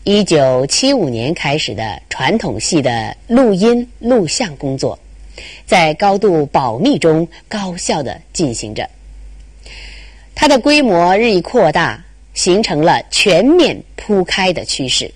1975年开始的传统戏的录音录像工作，在高度保密中高效地进行着。它的规模日益扩大，形成了全面铺开的趋势。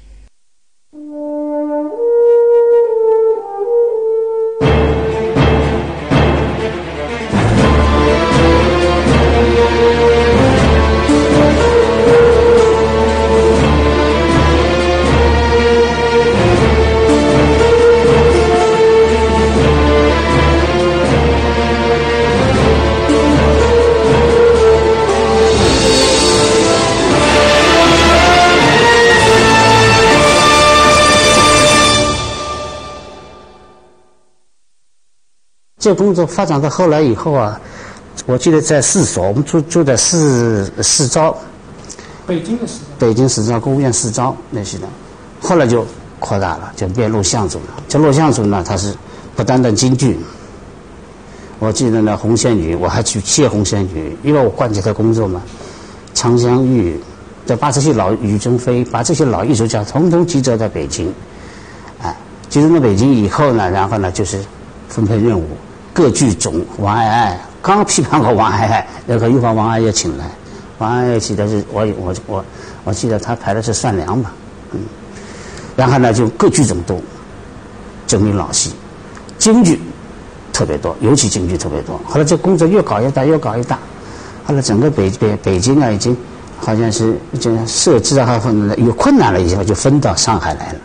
这工作发展到后来以后啊，我记得在市所，我们住在市招， 北京的市招， 北京市招、国务院市招那些的，后来就扩大了，就变录像组了。这录像组呢，它是不单单京剧。我记得呢，红线女，我还去谢红线女，因为我惯着她工作嘛。常香玉，再把这些老于正飞，把这些老艺术家统统集中在北京，集中在北京以后呢，然后呢就是分配任务。各剧种，王爱爱刚批判过王爱爱，然后又把王爱爱请来，王爱爱记得是我记得他排的是算粮吧，然后呢就各剧种都证明老戏，京剧特别多，尤其京剧特别多。后来这工作越搞越大，越搞越大，后来整个北京啊已经好像是这样设置啊有困难了以后就分到上海来了。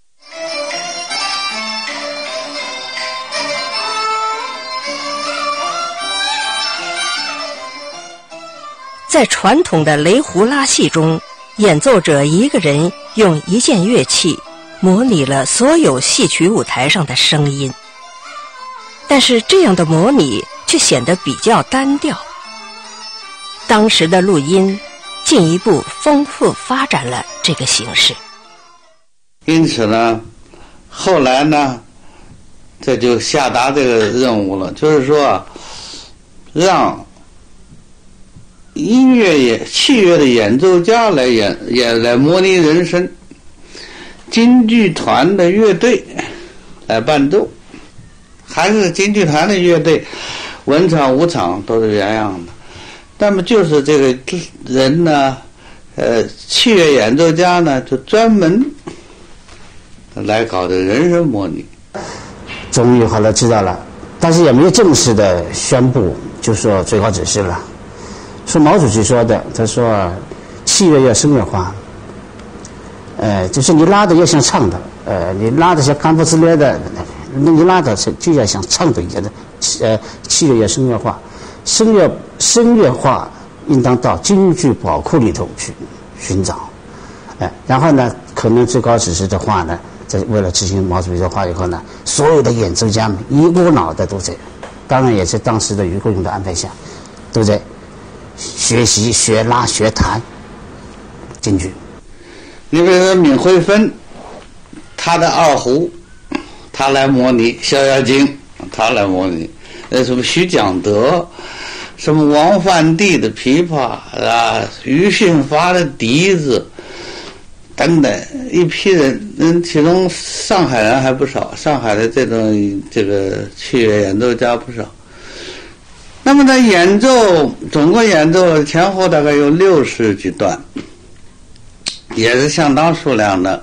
在传统的雷胡拉戏中，演奏者一个人用一件乐器模拟了所有戏曲舞台上的声音，但是这样的模拟却显得比较单调。当时的录音进一步丰富发展了这个形式。 因此呢，后来呢，这就下达这个任务了，就是说让器乐的演奏家来模拟人声，京剧团的乐队来伴奏，还是京剧团的乐队，文场武场都是原样的。那么就是这个人呢，器乐演奏家呢，就专门来搞的人声模拟。 终于后来知道了，但是也没有正式的宣布，就说最高指示了。是毛主席说的，他说器乐要声乐化，就是你拉的要像唱的，你拉的像干不自勒的，那你拉的就要像唱的一样的，器乐要声乐化，声乐化应当到京剧宝库里头去寻找，然后呢，可能最高指示的话呢，在为了执行毛主席的话以后呢，所有的演奏家们一股脑的都在，当然也是当时的余国勇的安排下，都在学习、学拉、学弹京剧。 你比如说闵惠芬，他的二胡，他来模拟《逍遥经》，他来模拟。什么徐讲德，什么王范棣的琵琶啊，于训发的笛子，等等一批人，其中上海人还不少，上海的这个器乐演奏家不少。那么呢，总共演奏前后大概有60几段，也是相当数量的。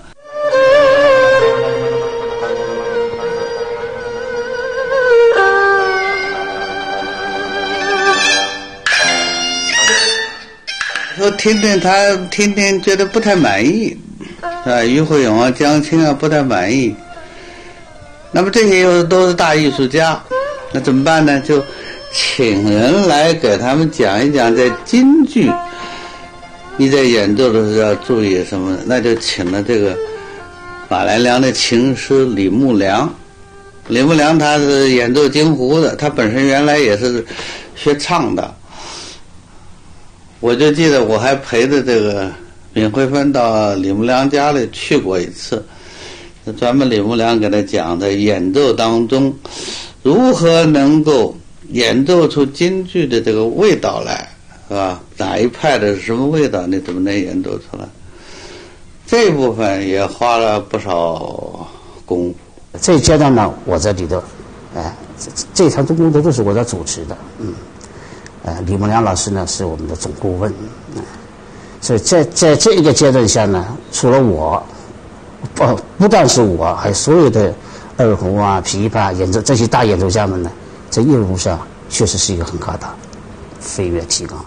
说听觉得不太满意，于会勇啊、江青啊不太满意。那么这些又都是大艺术家，那怎么办呢？就请人来给他们讲一讲，在京剧你在演奏的时候要注意什么，那就请了这个马来良的琴师李木良。李木良他是演奏京胡的，他本身原来也是学唱的。我就记得我还陪着这个闵惠芬到李木良家里去过一次，专门李木良给他讲的演奏当中如何能够演奏出京剧的这个味道来，是吧？哪一派的什么味道，你怎么能演奏出来？ 这一部分也花了不少功夫。 这一阶段呢，我在里头，这一场工作都是我在主持的，李梦良老师呢是我们的总顾问，所以在这一个阶段下呢，除了我，不但是我，还有所有的二胡啊、琵琶演奏这些大演奏家们呢，在业务上确实是一个很高大飞跃提高。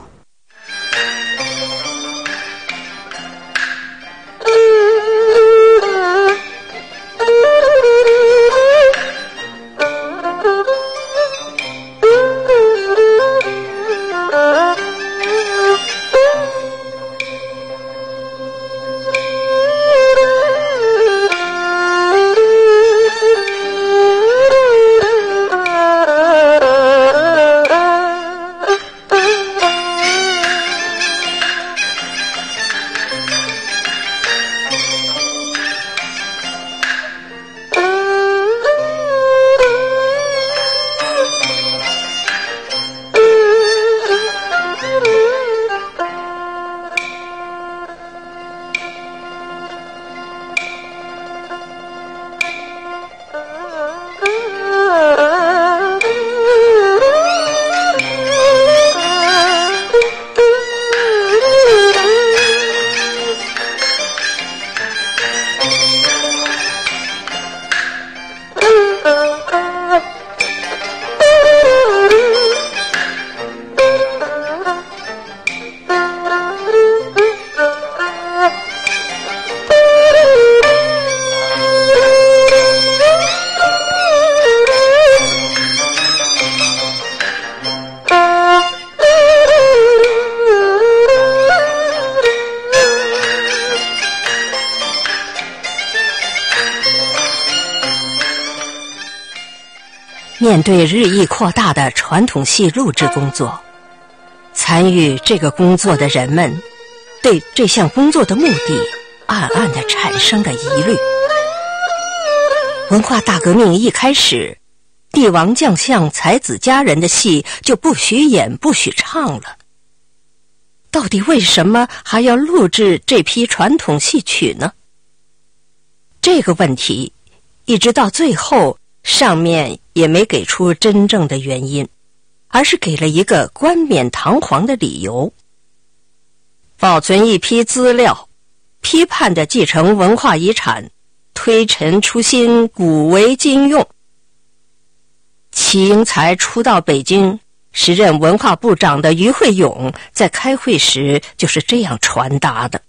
面对日益扩大的传统戏录制工作，参与这个工作的人们对这项工作的目的暗暗地产生了疑虑。文化大革命一开始，帝王将相才子佳人的戏就不许演不许唱了，到底为什么还要录制这批传统戏曲呢？这个问题一直到最后上面也没给出真正的原因，而是给了一个冠冕堂皇的理由：保存一批资料，批判地继承文化遗产，推陈出新，古为今用。齐英才初到北京，时任文化部长的于会永在开会时就是这样传达的。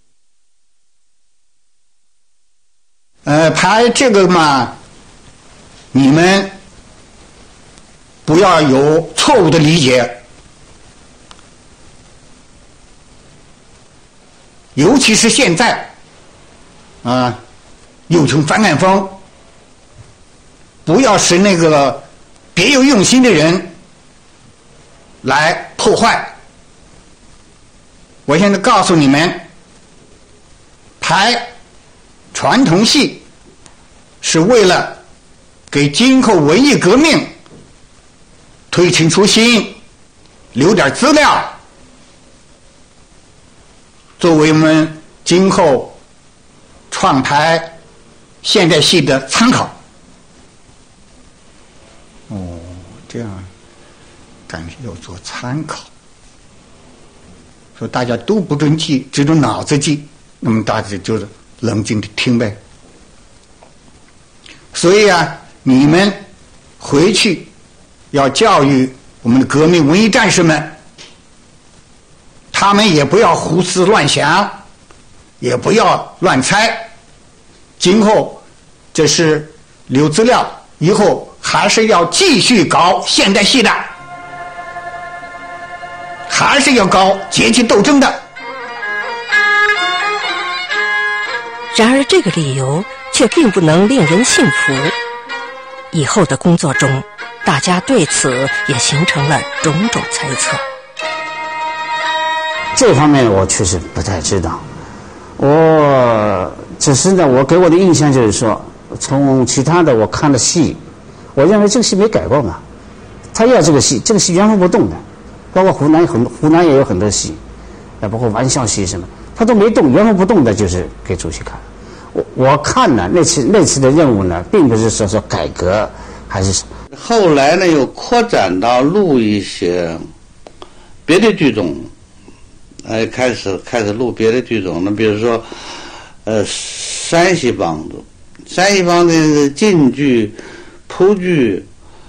拍这个嘛，你们不要有错误的理解，尤其是现在又从翻案风，不要使那个别有用心的人来破坏。我现在告诉你们，拍传统戏是为了给今后文艺革命推陈出新，留点资料，作为我们今后创排现代戏的参考。这样感觉要做参考，说大家都不准记，只准脑子记，那么大家就是冷静的听呗。所以你们回去要教育我们的革命文艺战士们，他们也不要胡思乱想，也不要乱猜，今后这是留资料，以后还是要继续搞现代戏的，还是要搞阶级斗争的。 然而这个理由却并不能令人信服。以后的工作中，大家对此也形成了种种猜测。 这方面我确实不太知道，我只是呢，我给我的印象就是说，从其他的我看的戏，我认为这个戏没改过嘛，他要这个戏原封不动的，包括湖南也有很多戏，包括玩笑戏什么，他都没动，原封不动的就是给主席看。 我看呢，那次的任务呢，并不是说改革，还是后来呢又扩展到录一些别的剧种，开始录别的剧种。那比如说，山西梆子的晋剧、蒲剧，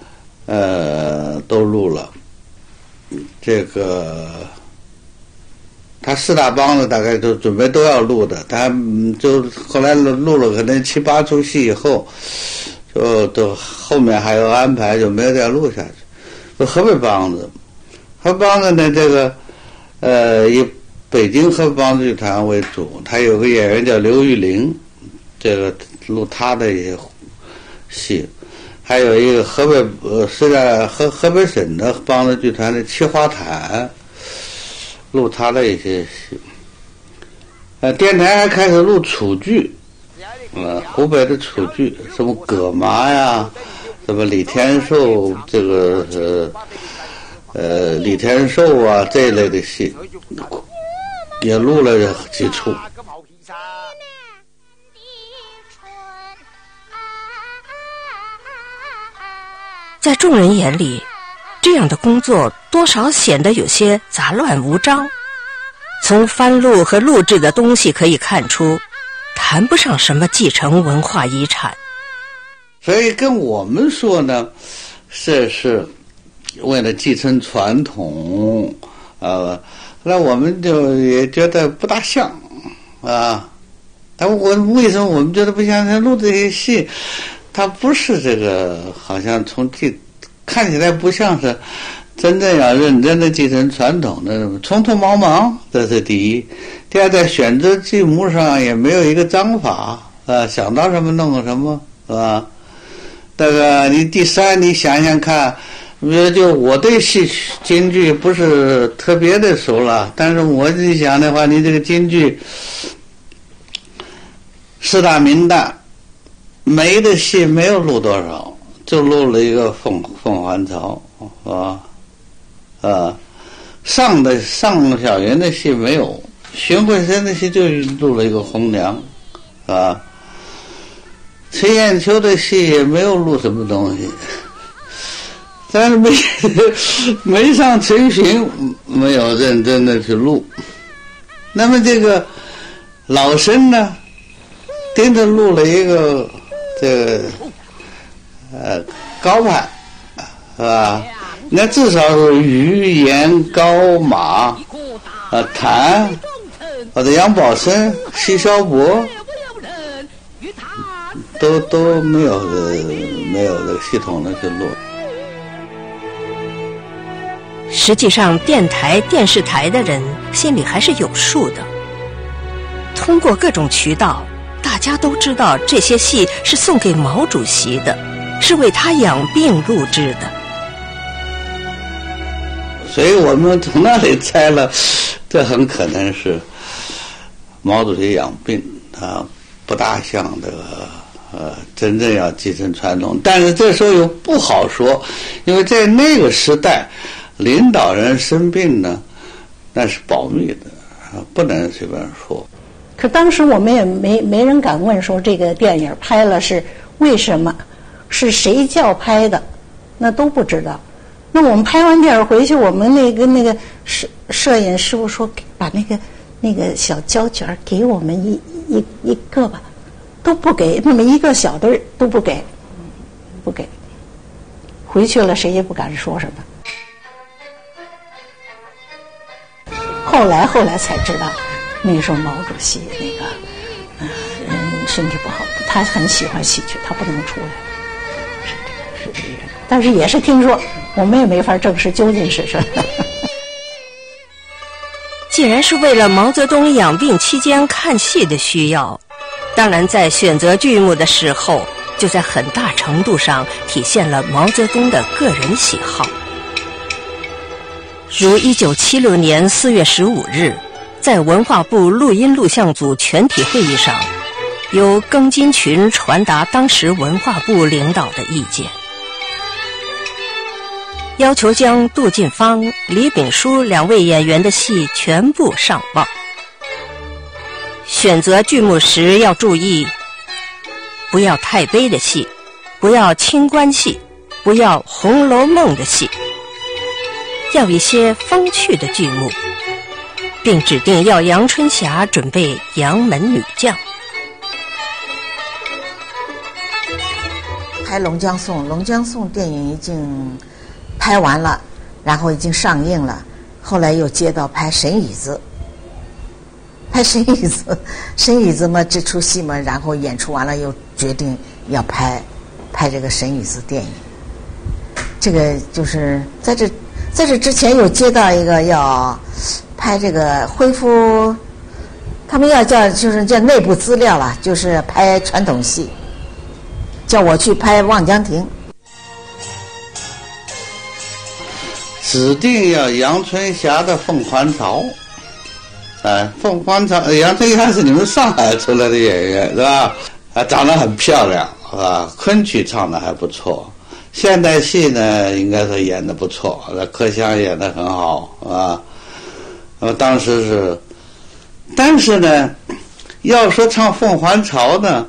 都录了。这个他4大梆子大概都准备都要录的，他就后来录了可能7、8出戏以后，就都后面还有安排，就没有再录下去。河北梆子呢，这个以北京河北梆子剧团为主，他有个演员叫刘玉玲，这个录他的一些戏。还有一个河北省的梆子剧团的七花毯，录他的一些戏。电台还开始录楚剧，湖北的楚剧，什么葛麻呀，什么李天寿，这个李天寿啊这一类的戏，也录了几出。 在众人眼里，这样的工作多少显得有些杂乱无章。从翻录和录制的东西可以看出，谈不上什么继承文化遗产。 所以跟我们说呢，是为了继承传统，那我们就也觉得不大像啊。但为什么我们觉得不像？他录这些戏，它不是这个，好像看起来不像是真正要认真的继承传统的，匆匆忙忙，这是第一。第二，在选择剧目上也没有一个章法想到什么弄什么，是吧？这个第三，你想想看，比如就我对京剧不是特别的熟了，但是我一想的话，你这个京剧4大名旦没的戏没有录多少，就录了一个凤还巢，上小云的戏没有，荀慧生的戏就录了一个红娘，陈砚秋的戏也没有录什么东西，但是没上陈寻，没有认真的去录。那么这个老生呢，盯着录了一个这个高派，是吧？那至少是于言、高马、谭，或者杨宝生、奚萧伯，都没有这个系统的去录。 实际上，电台、电视台的人心里还是有数的。通过各种渠道，大家都知道这些戏是送给毛主席的，是为他养病录制的。 所以我们从那里猜了，这很可能是毛主席养病，他不大像这个真正要继承传统。但是这时候又不好说，因为在那个时代，领导人生病呢，那是保密的，不能随便说。 可当时我们也没人敢问说这个电影拍了是为什么，是谁叫拍的，那都不知道。那我们拍完电影回去，我们那个摄影师傅说，把那个小胶卷给我们一个吧，都不给，那么一个小的都不给，回去了谁也不敢说什么。后来才知道，那时候毛主席身体不好，他很喜欢戏曲，他不能出来，是这个人。但是也是听说，我们也没法证实究竟是什么。 既然是为了毛泽东养病期间看戏的需要，当然在选择剧目的时候，就在很大程度上体现了毛泽东的个人喜好。如1976年4月15日，在文化部录音录像组全体会议上，由庚金群传达当时文化部领导的意见，要求将杜近芳、李炳书2位演员的戏全部上报。选择剧目时要注意不要太悲的戏，不要清官戏，不要《红楼梦》的戏，要一些风趣的剧目，并指定要杨春霞准备杨门女将。 拍《龙江颂》，《龙江颂》电影已经拍完了，然后已经上映了，后来又接到拍神椅子。拍神椅子嘛，这出戏嘛，然后演出完了又决定要拍这个神椅子电影。这个就是在这之前又接到一个要拍这个恢复，他们要就是叫内部资料了，就是拍传统戏，叫我去拍《望江亭》。 指定要杨春霞的《凤还巢》。凤还巢，杨春霞是你们上海出来的演员是吧？长得很漂亮是吧？昆曲唱的还不错，现代戏呢应该是演的不错，柯湘演的很好啊。当时是，但是呢，要说唱《凤还巢》呢，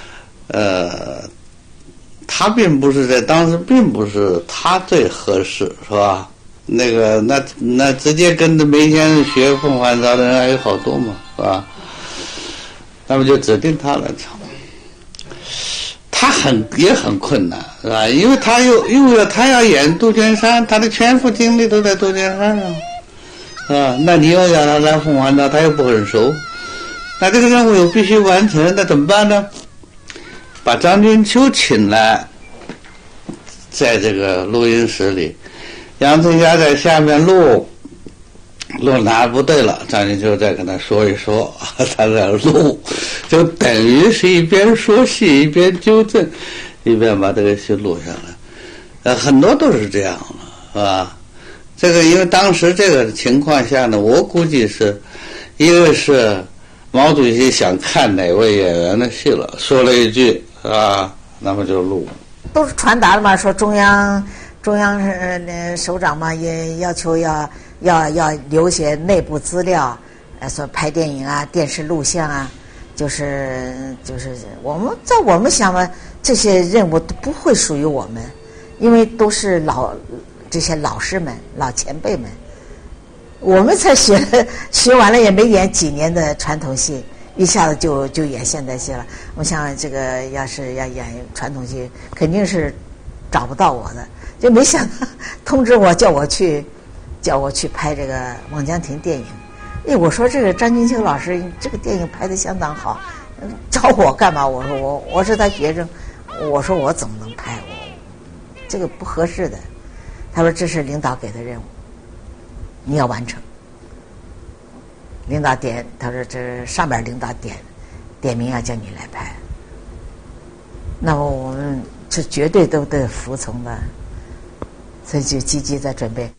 他并不是在当时并不是他最合适是吧？那直接跟着梅先生学《凤还巢》的人还有好多嘛，是吧？那么就指定他来唱，他也很困难，是吧？因为他他要演杜鹃山，他的全副精力都在杜鹃山上，是吧？那你要让他来《凤还巢》，他又不很熟，那这个任务又必须完成，那怎么办呢？把张君秋请来，在这个录音室里。杨春霞在下面录哪不对了，张君秋再跟他说一说，他在录，就等于是一边说戏一边纠正，一边把这个戏录下来。很多都是这样的，是吧？这个因为当时这个情况下呢，我估计是一个是毛主席想看哪位演员的戏了，说了一句啊，那么就录。 都是传达了嘛，说中央首长嘛也要求要留些内部资料，说拍电影啊、电视录像啊，就是我们想嘛，这些任务都不会属于我们，因为都是这些老师们、老前辈们，我们才学完了也没演几年的传统戏，一下子就演现代戏了。我想这个要是要演传统戏，肯定是找不到我的。就没想到通知我叫我去拍这个《望江亭》电影。我说这个张君秋老师这个电影拍得相当好，找我干嘛？我说我是他学生，我说我怎么能拍？这个不合适的。他说这是领导给的任务，你要完成。领导他说这上边领导点名要叫你来拍，那么我们是绝对都得服从的。所以就积极在准备。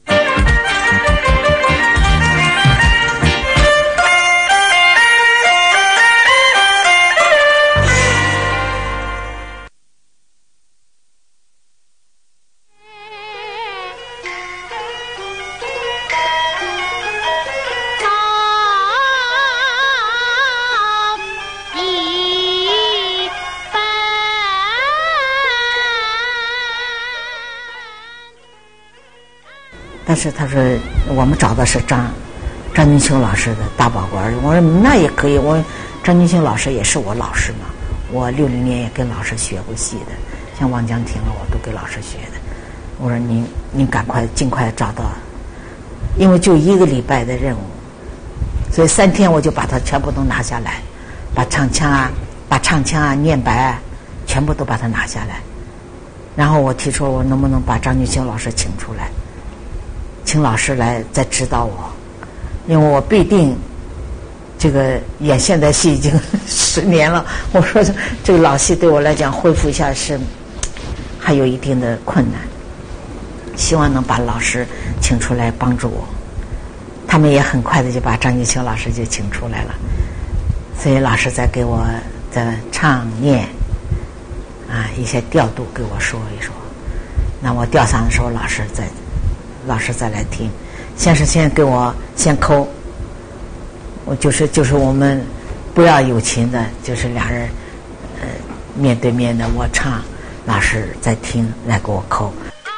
但是他说我们找的是张君秋老师的大宝官，我说那也可以，张君秋老师也是我老师嘛，我60年也跟老师学过戏的，像《望江亭》我都给老师学的。我说您赶快尽快找到，因为就1个礼拜的任务，所以3天我就把它全部都拿下来，把唱腔啊、念白啊，全部都把它拿下来。然后我提出我能不能把张君秋老师请出来。请老师来再指导我，因为我必定这个演现代戏已经10年了。我说这个老戏对我来讲恢复一下是还有一定的困难，希望能把老师请出来帮助我。他们也很快的就把张君秋老师就请出来了，所以老师在给我的唱念啊一些调度给我说一说。那我调嗓的时候，老师再来听，先给我先抠，我就是我们不要有琴的，就是俩人面对面的我唱，老师在听来给我扣。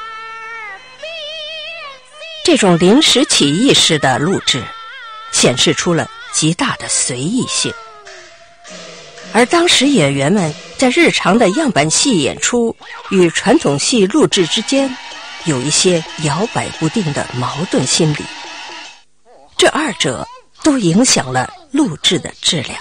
这种临时起意式的录制，显示出了极大的随意性。而当时演员们在日常的样板戏演出与传统戏录制之间，有一些摇摆不定的矛盾心理，这二者都影响了录制的质量。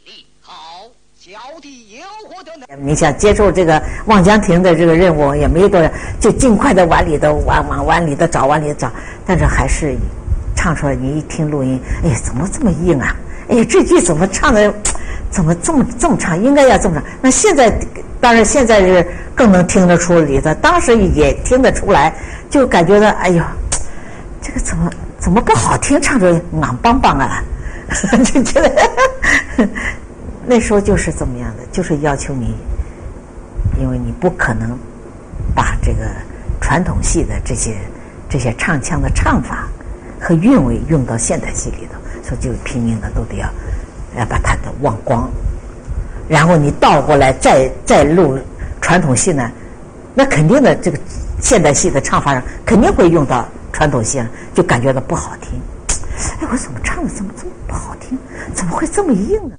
你想接受这个望江亭的这个任务也没多少，就尽快的往里头找，但是还是唱出来，你一听录音，哎呀，怎么这么硬啊？哎呀，这句怎么唱的，怎么这么唱？应该要这么唱。那现在当然现在是更能听得出里头，当时也听得出来，就感觉到哎呦，这个怎么不好听，唱着硬邦邦啊，就觉得那时候就是这么样的，就是要求你，因为你不可能把这个传统戏的这些唱腔的唱法和韵味用到现代戏里头，所以就拼命的都得要把它的忘光，然后你倒过来再录传统戏呢，那肯定的这个现代戏的唱法上肯定会用到传统戏上，就感觉到不好听。哎，我怎么唱的怎么这么不好听？怎么会这么硬呢？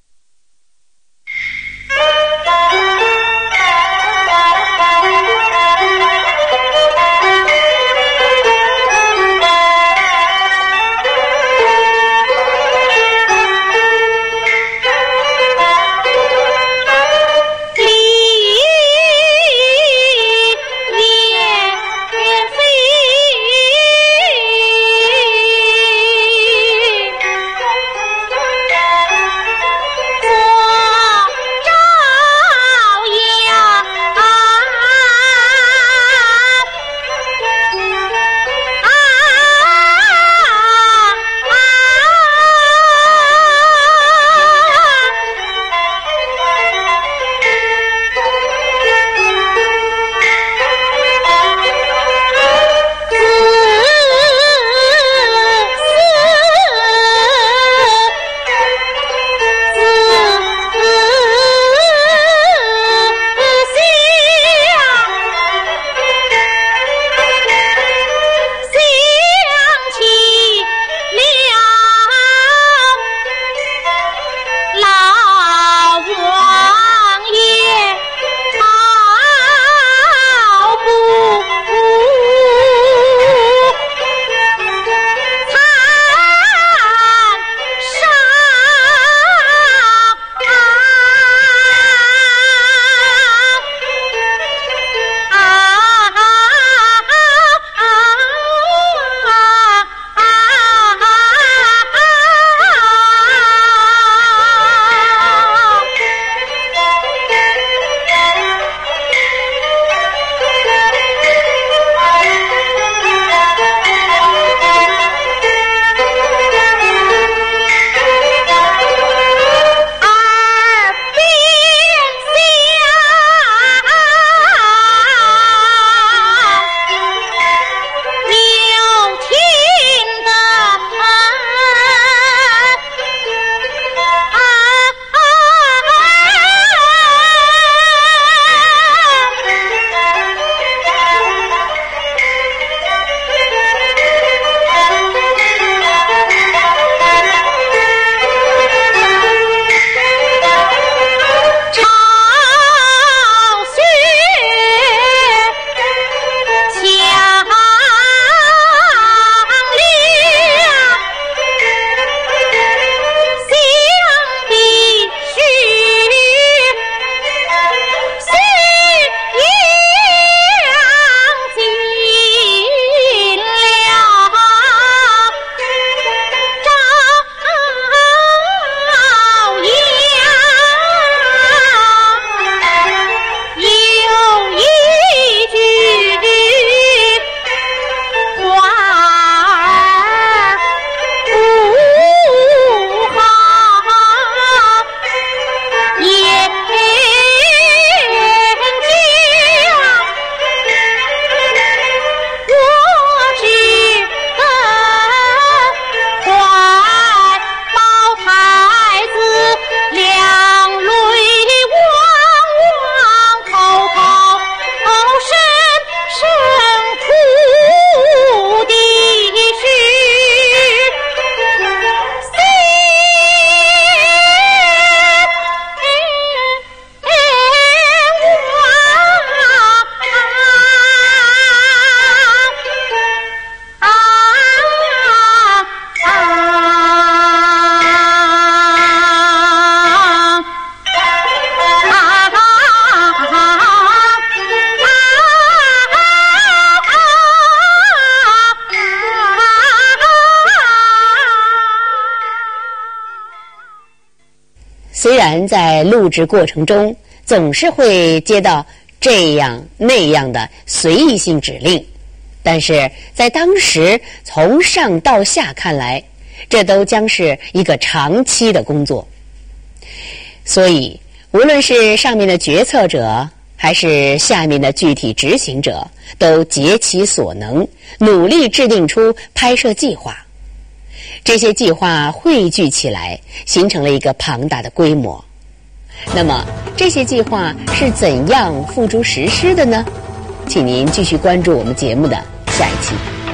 虽然在录制过程中总是会接到这样那样的随意性指令，但是在当时从上到下看来，这都将是一个长期的工作。所以无论是上面的决策者还是下面的具体执行者，都竭其所能，努力制定出拍摄计划。这些计划汇聚起来，形成了一个庞大的规模。那么这些计划是怎样付诸实施的呢？请您继续关注我们节目的下一期。